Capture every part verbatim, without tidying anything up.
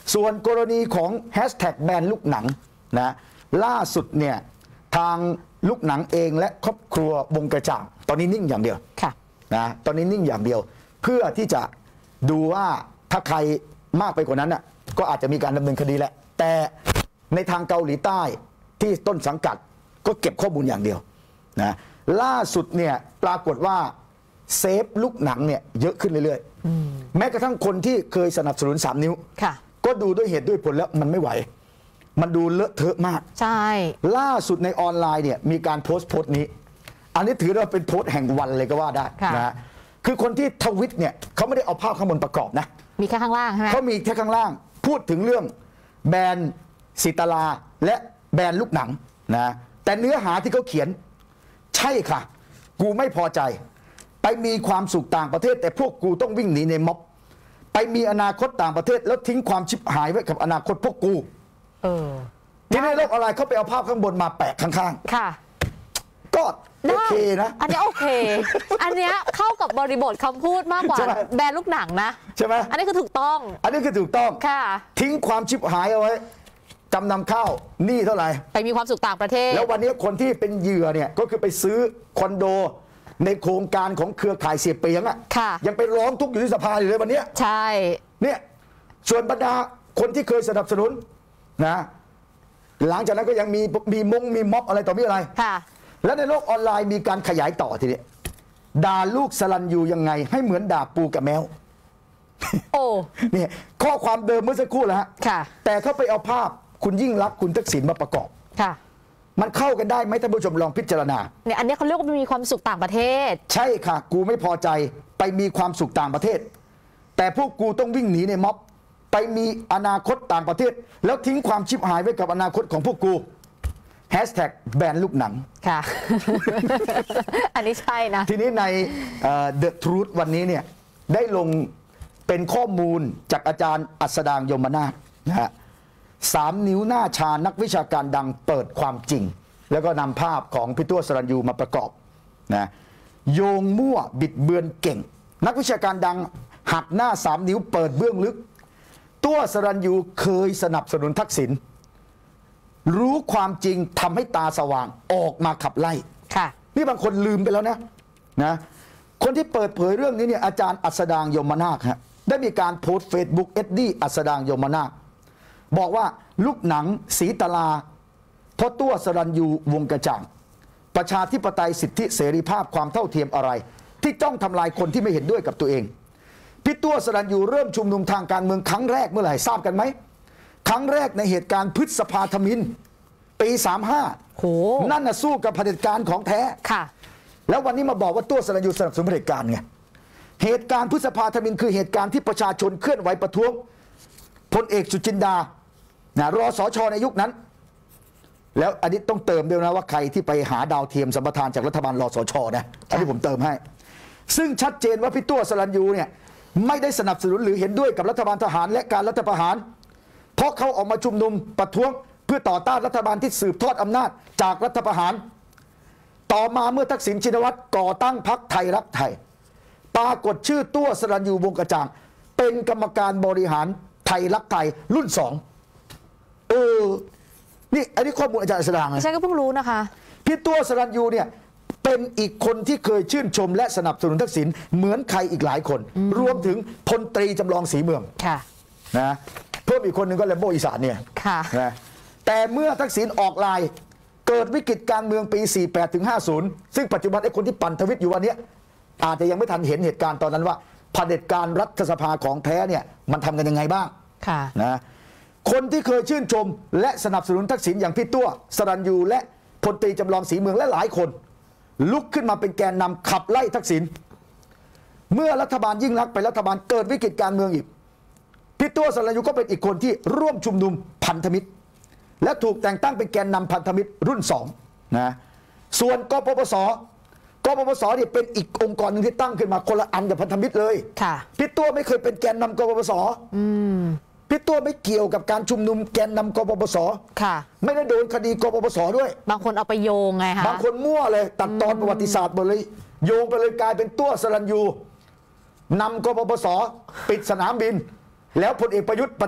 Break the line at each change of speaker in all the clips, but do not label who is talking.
ส่วนกรณีของแฮชแท็กแบนลูกหนังนะล่าสุดเนี่ยทางลูกหนังเองและครอบครัววงกระจ่างตอนนี้นิ่งอย่างเดียวนะตอนนี้นิ่งอย่างเดียวเพื่อที่จะดูว่าถ้าใครมากไปกว่านั้นน่ะก็อาจจะมีการดำเนินคดีแหละแต่ในทางเกาหลีใต้ที่ต้นสังกัดก็เก็บข้อมูลอย่างเดียวนะล่าสุดเนี่ยปรากฏว่าเซฟลูกหนังเนี่ยเยอะขึ้นเรื่อยๆแม้กระทั่งคนที่เคยสนับสนุนสามนิ้วก็ดูด้วยเหตุด้วยผลแล้วมันไม่ไหวมันดูเลอะเทอะมากใช่ล่าสุดในออนไลน์เนี่ยมีการโพสต์โพสต์นี้อันนี้ถือว่าเป็นโพสต์แห่งวันเลยก็ว่าได้นะคือคนที่ทวิตเนี่ยเขาไม่ได้เอาภาพข้างบนประกอบนะ
มีแค่ข้างล่างใช่ไหม
เขามีแค่ข้างล่างพูดถึงเรื่องแบรนด์สิตาลาและแบรนด์ลูกหนังนะแต่เนื้อหาที่เขาเขียนใช่ค่ะกูไม่พอใจไปมีความสุขต่างประเทศแต่พวกกูต้องวิ่งหนีในม็อบไปมีอนาคตต่างประเทศแล้วทิ้งความชิบหายไว้กับอนาคตพวกกูเออที่ในโลกออนไลน์เขาไปเอาภาพข้างบนมาแปะข้างๆค่ะก็โอเคนะ
อันนี้โอเคอันนี้เข้ากับบริบทคำพูดมากกว่าแบรนด์ลูกหนังนะ
ใช่ไหม
อันนี้คือถูกต้อง
อันนี้คือถูกต้อง
ค่ะ
ทิ้งความชิบหายเอาไว้จำนำข้าวหนี้เท่าไหร่
ไปมีความสุขต่างประเทศ
แล้ววันนี้คนที่เป็นเหยื่อเนี่ยก็คือไปซื้อคอนโดในโครงการของเครือข่ายเสียเปียงอ่ะยังไปร้องทุกข์อยู่ที่สภาอยู่เลยวันนี้
ใช่
เนี่ยส่วนบรรดาคนที่เคยสนับสนุนนะหลังจากนั้นก็ยังมีมีมงมีม็อบอะไรต่อมีอะไรค่ะและในโลกออนไลน์มีการขยายต่อทีนี้ด่าลูกสลันยูยังไงให้เหมือนด่าปูกับแมวโอ้เนี่ยข้อความเดิมเมื่อสักครู่แล้วฮะแต่เขาไปเอาภาพคุณยิ่งรักคุณทักษิณมาประกอบค่ะมันเข้ากันได้ไหมท่านผู้ชมลองพิจารณา
เนี่ยอันนี้เขาเรียกว่ามีความสุขต่างประเทศ
ใช่ค่ะกูไม่พอใจไปมีความสุขต่างประเทศแต่พวกกูต้องวิ่งหนีในม็อบไปมีอนาคตต่างประเทศแล้วทิ้งความชิบหายไว้กับอนาคตของพวกกูแฮชแท็กแบนลูกหนัง
ค่ะ อันนี้ใช่นะ
ทีนี้ในเดอะทรูธวันนี้เนี่ยได้ลงเป็นข้อมูลจากอาจารย์อัสดางยมนาถนะฮะสามนิ้วหน้าชานักวิชาการดังเปิดความจริงแล้วก็นำภาพของพี่ตัวสรัญยูมาประกอบนะโยงมั่วบิดเบือนเก่งนักวิชาการดังหักหน้าสามนิ้วเปิดเบื้องลึกตัวสรัญยูเคยสนับสนุนทักษิณรู้ความจริงทำให้ตาสว่างออกมาขับไล่ค่ะนี่บางคนลืมไปแล้วนะนะคนที่เปิดเผยเรื่องนี้เนี่ยอาจารย์อัสดางยมนาคฮะได้มีการโพสต์เฟซบุ๊กเอ็ดดี้อัสดางยมนาคบอกว่าลูกหนังสีตลาเพราะตัวสรัญยูวงกระจ่างประชาธิปไตยสิทธิเสรีภาพความเท่าเทียมอะไรที่จ้องทำลายคนที่ไม่เห็นด้วยกับตัวเองพี่ตัวสรัญยูเริ่มชุมนุมทางการเมืองครั้งแรกเมื่อไหร่ทราบกันไหมครั้งแรกในเหตุการณ์พฤษภาธมิฬปีสามห้าโหนั่นน่ะสู้กับเผด็จการของแท้ค่ะแล้ววันนี้มาบอกว่าตัวสรัญยูสนับสนุนเผด็จการไงเหตุการณ์พฤษภาธมิฬคือเหตุการณ์ที่ประชาชนเคลื่อนไหวประท้วงพลเอกสุจินดานะรสช.ในยุคนั้นแล้วอันนี้ต้องเติมด้วยนะว่าใครที่ไปหาดาวเทียมสัมปทานจากรัฐบาลรสช.นะอันนี้ผมเติมให้ซึ่งชัดเจนว่าพี่ตัวสรัญยูเนี่ยไม่ได้สนับสนุนหรือเห็นด้วยกับรัฐบาลทหารและการรัฐประหารเพราะเขาออกมาชุมนุมประท้วงเพื่อต่อต้านรัฐบาลที่สืบทอดอำนาจจากรัฐประหารต่อมาเมื่อทักษิณชินวัตรก่อตั้งพรรคไทยรักไทยปรากฏชื่อตัวสรัญยูวงกระจ่างเป็นกรรมการบริหารไทยรักไทยรุ่นสองเออนี่อันนี้ข้อมูลอาจารย์อัสดาง
ฉันก็เพิ่งรู้นะคะ
พี่ตัวสรัญยูเนี่ยเป็นอีกคนที่เคยชื่นชมและสนับสนุนทักษิณเหมือนใครอีกหลายคนรวมถึงพลตรีจำลองศรีเมืองค่ะนะเพิ่มอีกคนหนึ่งก็แลมโบอีสานเนี่ยค่ะนะแต่เมื่อทักษิณออกลายเกิดวิกฤตการเมืองปีสี่สิบแปดถึงห้าสิบซึ่งปัจจุบันไอ้คนที่ปั่นทวิตอยู่วันนี้อาจจะยังไม่ทันเห็นเหตุการณ์ตอนนั้นว่าเผด็จการรัฐสภาของแท้เนี่ยมันทำกันยังไงบ้างค่ะนะคนที่เคยชื่นชมและสนับสนุนทักษิณอย่างพี่ตัวสรัญยูและพลตรีจำลองศรีเมืองและหลายคนลุกขึ้นมาเป็นแกนนำขับไล่ทักษิณเมื่อรัฐบาลยิ่งลักษณ์ไปรัฐบาลเกิดวิกฤตการเมืองอีกพี่ตัวสรัญยูก็เป็นอีกคนที่ร่วมชุมนุมพันธมิตรและถูกแต่งตั้งเป็นแกนนำพันธมิตรรุ่นสองนะส่วนกปปสกปปสเนี่ยเป็นอีกองค์กรหนึ่งที่ตั้งขึ้นมาคนละอันกับพันธมิตรเลยค่ะพี่ตัวไม่เคยเป็นแกนนำกปปสพี่ตัวไม่เกี่ยวกับการชุมนุมแกนนำกปปสค่ะไม่ได้โดนคดีกปปสด้วย
บางคนเอาไปโยงไงคะ
บางคนมั่วเลยตัดตอนประวัติศาสตร์หมดเลยโยงไปเลยกลายเป็นตัวสรัญยูนำกปปสปิดสนามบินแล้วพลเอกประยุทธ์ปฏิวัติ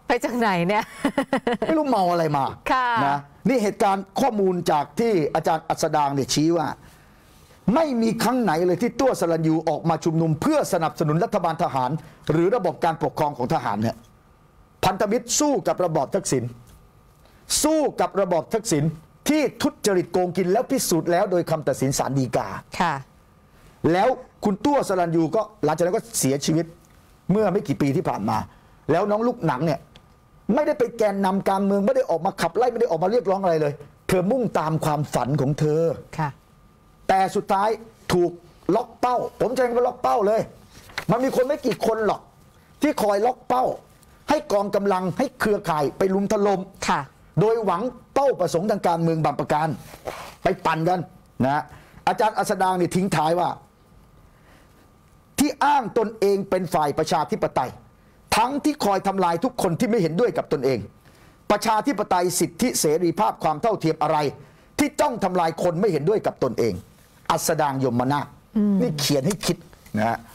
ไปจากไหนเนี่ย
ไม่รู้เมาอะไรมา
ค่ะ
นะนี่เหตุการณ์ข้อมูลจากที่อาจารย์อัสดางเนี่ยชี้ว่า ไม่มีครั้งไหนเลยที่ตัวสรัญยูออกมาชุมนุมเพื่อสนับสนุนรัฐบาลทหาร หรือระบบการปกครองของทหารเนี่ยพันธมิตรสู้กับระบอบทักษิณสู้กับระบอบทักษิณที่ทุจริตโกงกินแล้วพิสูจน์แล้วโดยคำตัดสินศาลฎีกา
ค่ะ
แล้วคุณตัวสรัญยูก็หลังจากนั้นก็เสียชีวิตเมื่อไม่กี่ปีที่ผ่านมา แล้วน้องลูกหนังเนี่ยไม่ได้ไปแกนนำการเมืองไม่ได้ออกมาขับไล่ไม่ได้ออกมาเรียกร้องอะไรเลย เธอมุ่งตามความฝันของเธอ
ค่ะ
แต่สุดท้ายถูกล็อกเป้า ผมใช้คำว่าล็อกเป้าเลย มันมีคนไม่กี่คนหรอกที่คอยล็อกเป้า ให้กองกำลังให้เครือข่ายไปลุมถล่ม
ค่ะ
โดยหวังเป้าประสงค์ทางการเมืองบางประการไปปั่นกันนะอาจารย์อัสดางนี่ทิ้งท้ายว่า ที่อ้างตนเองเป็นฝ่ายประชาธิปไตย ทั้งที่คอยทำลายทุกคนที่ไม่เห็นด้วยกับตนเอง ประชาธิปไตยสิทธิเสรีภาพความเท่าเทียมอะไร ที่จ้องทำลายคนไม่เห็นด้วยกับตนเอง อัสดางยมนาถนี่เขียนให้คิดนะฮะ